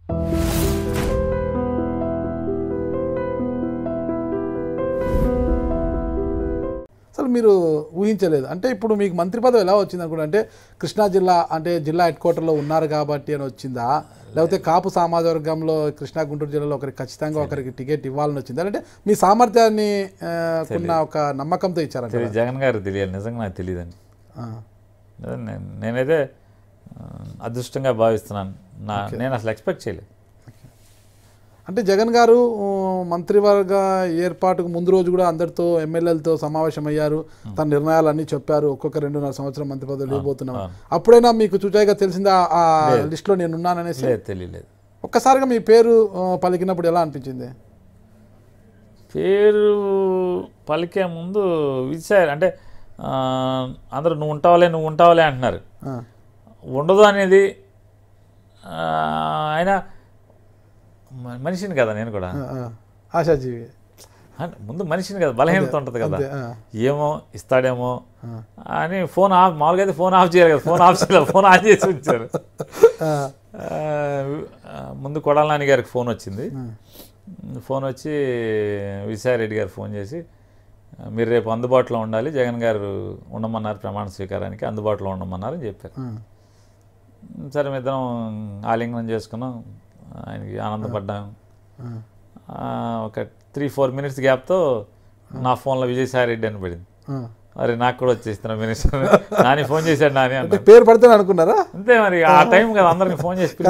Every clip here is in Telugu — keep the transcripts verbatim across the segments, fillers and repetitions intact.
అసలు మీరు ఊహించలేదు అంటే ఇప్పుడు మీకు మంత్రి పదవి ఎలా వచ్చింది అనుకుంటే అంటే కృష్ణా జిల్లా అంటే జిల్లా హెడ్ క్వార్టర్లో ఉన్నారు కాబట్టి అని వచ్చిందా లేకపోతే కాపు సమాజ వర్గంలో కృష్ణా గుంటూరు జిల్లాలో ఒకరికి ఖచ్చితంగా ఒకరికి టికెట్ ఇవ్వాలని వచ్చింది అంటే మీ సామర్థ్యాన్ని కొన్న ఒక నమ్మకంతో ఇచ్చారంటే జగన్ గారు తెలియాలి నిజంగా నాకు తెలియదండి నేనైతే అదృష్టంగా భావిస్తున్నాను నా నేను అసలు ఎక్స్పెక్ట్ చేయలేదు అంటే జగన్ గారు మంత్రివర్గ ఏర్పాటుకు ముందు రోజు కూడా అందరితో ఎమ్మెల్యేలతో సమావేశం అయ్యారు తన నిర్ణయాలన్నీ చెప్పారు ఒక్కొక్క రెండున్నర సంవత్సరం మంత్రి పదవులు ఇవ్వబోతున్నాం అప్పుడైనా మీకు చూచాయిగా తెలిసిందా ఆ లిస్టులో నేను ఉన్నాననేసి తెలియలేదు ఒక్కసారిగా మీ పేరు పలికినప్పుడు ఎలా అనిపించింది పేరు పలికే ముందు విచారు అంటే అందరూ నువ్వు ఉంటావులే నువ్వు ఉంటావులే అంటున్నారు ఉండదు అనేది ఆయన మనిషిని కదా నేను కూడా ఆశాజీవి ముందు మనిషిని కదా బలహీనత ఉంటుంది కదా ఏమో ఇస్తాడేమో అని ఫోన్ ఆఫ్ మామూలుగా అయితే ఫోన్ ఆఫ్ చేయాలి కదా ఫోన్ ఆఫ్ చేయాలి ఫోన్ ఆన్ చేసి ఉంచారు ముందు కొడాల నాని గారికి ఫోన్ వచ్చింది ఫోన్ వచ్చి విజయారెడ్డి గారు ఫోన్ చేసి మీరు రేపు అందుబాటులో ఉండాలి జగన్ గారు ఉండమన్నారు ప్రమాణ స్వీకారానికి అందుబాటులో ఉండమన్నారు అని చెప్పారు సరే మిద్దరం ఆలింగనం చేసుకున్నాం ఆయనకి ఆనందపడ్డాం ఒక త్రీ ఫోర్ మినిట్స్ గ్యాప్తో నా ఫోన్లో విజయసాయిరెడ్డి అని పడింది అరే నాకు కూడా వచ్చేస్తున్నా మినిస్టర్ నాని ఫోన్ చేశాడు నాని అంటే పేరు పడితే అనుకున్నారా అంతే మరి ఆ టైం కదా అందరికి ఫోన్ చేసి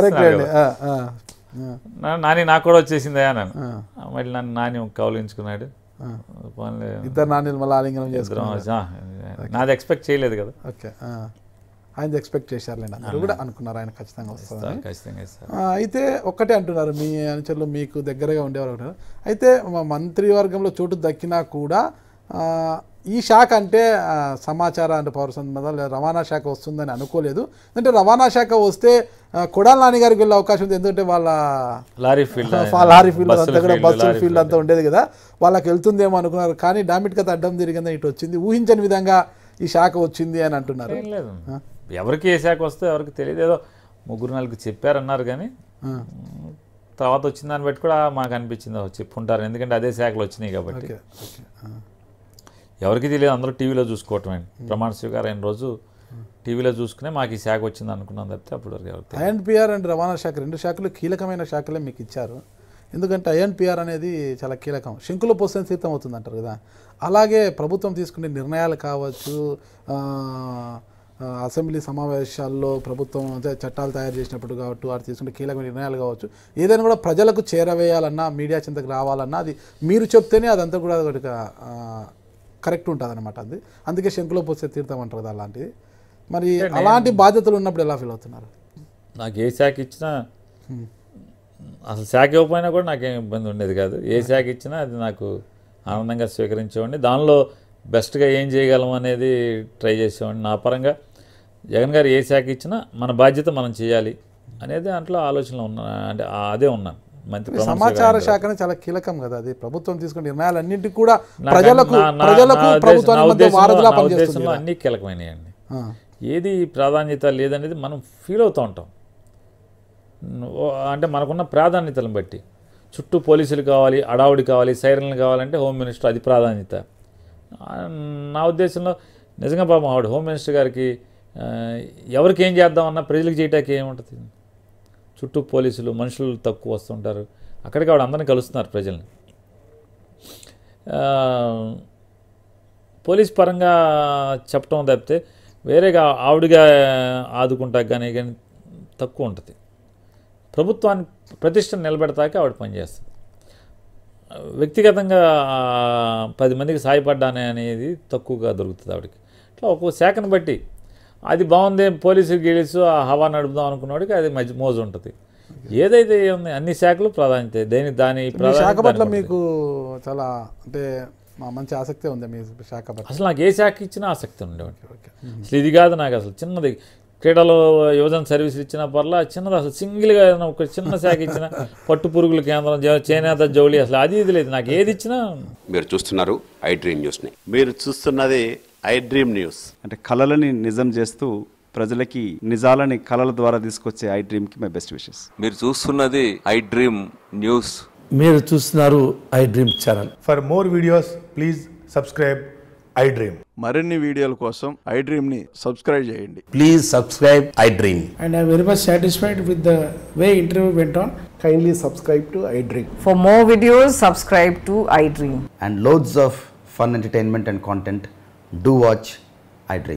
నాని నాకు కూడా వచ్చేసిందా అన్నాను మళ్ళీ నన్ను నాని కౌలించుకున్నాడు ఇద్దరు నాని మళ్ళీ ఆలింగనం చేసుకున్నాం నాది ఎక్స్పెక్ట్ చేయలేదు కదా ఓకే ఆయన ఎక్స్పెక్ట్ చేశారులేండి అందరూ కూడా అనుకున్నారు ఆయన ఖచ్చితంగా వస్తుంది అయితే ఒక్కటే అంటున్నారు మీ అనుచరులు మీకు దగ్గరగా ఉండేవారు అంటారు అయితే మంత్రివర్గంలో చోటు దక్కినా కూడా ఈ శాఖ అంటే సమాచార అంటే పౌర సంబంధాలు లేదా రవాణా శాఖ వస్తుందని అనుకోలేదు అంటే రవాణా శాఖ వస్తే కొడాల నాని గారికి వెళ్ళే అవకాశం ఉంది ఎందుకంటే వాళ్ళ లారీ ఫీల్డ్ లారీ ఫీల్డ్ అంతా కూడా బస్సు ఫీల్డ్ అంతా ఉండేది కదా వాళ్ళకి వెళ్తుందేమో అనుకున్నారు కానీ డామిట్ కథ అడ్డం తిరిగిందని ఇటు వచ్చింది ఊహించని విధంగా ఈ శాఖ వచ్చింది అని అంటున్నారు ఎవరికి ఏ శాఖ వస్తే ఎవరికి తెలియదు ఏదో ముగ్గురు నాలుగు చెప్పారన్నారు కానీ తర్వాత వచ్చిన దాన్ని బట్టి కూడా మాకు అనిపించింది చెప్పుకుంటారు ఎందుకంటే అదే శాఖలు వచ్చినాయి కాబట్టి ఎవరికి తెలియదు అందరూ టీవీలో చూసుకోవటం అండి ప్రమాణ స్వీకారం అయిన రోజు టీవీలో చూసుకునే మాకు ఈ శాఖ వచ్చింది అనుకున్నాం తప్పితే అప్పుడు వరకు ఐ అండ్ పిఆర్ అండ్ రవాణా శాఖ రెండు శాఖలు కీలకమైన శాఖలే మీకు ఇచ్చారు ఎందుకంటే ఐ అండ్ పిఆర్ అనేది చాలా కీలకం శంకుల పోసం సిద్ధం అవుతుంది అంటారు కదా అలాగే ప్రభుత్వం తీసుకునే నిర్ణయాలు కావచ్చు అసెంబ్లీ సమావేశాల్లో ప్రభుత్వం చట్టాలు తయారు చేసినప్పుడు కావచ్చు వారు తీసుకునే కీలక నిర్ణయాలు కావచ్చు ఏదైనా కూడా ప్రజలకు చేరవేయాలన్నా మీడియా చింతకు రావాలన్నా అది మీరు చెప్తేనే అదంతా కూడా ఒకటి కరెక్ట్ ఉంటుంది అనమాట అది అందుకే శంకులో పోసే తీర్థం అంటారు కదా అలాంటిది మరి అలాంటి బాధ్యతలు ఉన్నప్పుడు ఎలా ఫీల్ అవుతున్నారు నాకు ఏ శాఖ ఇచ్చినా అసలు శాఖ ఇవ్వకపోయినా కూడా నాకేం ఇబ్బంది ఉండేది కాదు ఏ శాఖ ఇచ్చినా అది నాకు ఆనందంగా స్వీకరించేవాడిని దానిలో బెస్ట్గా ఏం చేయగలం అనేది ట్రై చేసేవాడిని నా పరంగా జగన్ గారు ఏ శాఖ ఇచ్చినా మన బాధ్యత మనం చేయాలి అనేది దాంట్లో ఆలోచనలో ఉన్నా అంటే అదే ఉన్నాను మంత్రి సమాచార శాఖనే చాలా కీలకం కదా అది ప్రభుత్వం తీసుకునే నిర్ణయాలన్నింటికి కూడా ప్రజలకు ప్రజలకు ప్రభుత్వానికి అన్నీ కీలకమైనవి ఏది ప్రాధాన్యత లేదనేది మనం ఫీల్ అవుతూ ఉంటాం అంటే మనకున్న ప్రాధాన్యతలను బట్టి చుట్టూ పోలీసులు కావాలి అడావుడి కావాలి సైరన్లు కావాలంటే హోమ్ మినిస్టర్ అది ప్రాధాన్యత నా ఉద్దేశంలో నిజంగా పాపం ఆవిడ హోమ్ మినిస్టర్ గారికి ఎవరికి ఏం చేద్దామన్నా ప్రజలకు చేయటానికి ఏముంటుంది చుట్టూ పోలీసులు మనుషులు తక్కువ వస్తుంటారు అక్కడికి ఆవిడ అందరినీ కలుస్తున్నారు ప్రజల్ని పోలీస్ పరంగా చెప్పడం తప్పితే వేరేగా ఆవిడగా ఆదుకుంటా కానీ కానీ తక్కువ ఉంటుంది ప్రభుత్వాన్ని ప్రతిష్టను నిలబెడతాకే ఆవిడ పనిచేస్తుంది వ్యక్తిగతంగా పది మందికి సాయపడ్డానే అనేది తక్కువగా దొరుకుతుంది ఆవిడకి ఇట్లా ఒక్కో శాఖను బట్టి అది బాగుంది పోలీసు గీలీసు ఆ హవా నడుపుదాం అనుకున్నవాడికి అది మధ్య మోజు ఉంటుంది ఏదైతే ఉంది అన్ని శాఖలు ప్రాధాన్యత దేని దాని శాఖ పట్ల మీకు చాలా అంటే మంచి ఆసక్తి ఉంది మీ శాఖ పట్ల అసలు నాకు ఏ శాఖ ఇచ్చినా ఆసక్తి ఉండేవాడి అసలు ఇది కాదు నాకు అసలు చిన్నది క్రీడలో యువజన సర్వీసులు ఇచ్చిన పర్లా చిన్నది అసలు సింగిల్గా ఒక చిన్న శాఖ ఇచ్చిన పట్టు పురుగుల కేంద్రం చేనేత జౌళి అసలు అది ఇది లేదు నాకు ఏది ఇచ్చినా మీరు చూస్తున్నారు ఐ డ్రీమ్ న్యూస్ని మీరు చూస్తున్నది ఐ డ్రీమ్ న్యూస్ అంటే కళలని నిజం చేస్తూ ప్రజలకి నిజాలని కళల ద్వారా తీసుకొచ్చే ఐ డ్రీమ్ కి మై బెస్ట్ విషెస్. మీరు చూస్తున్నది ఐ డ్రీమ్ న్యూస్. మీరు చూస్తున్నారు I dream channel. For more videos please subscribe I dream. మరిన్ని వీడియోల కోసం ఐ డ్రీమ్ ని సబ్స్క్రైబ్ చేయండి. Please subscribe I dream. And I am very much satisfied with the way interview went on. Kindly subscribe to iDream. For more videos, subscribe to iDream. And loads of fun entertainment and content. Do watch iDream.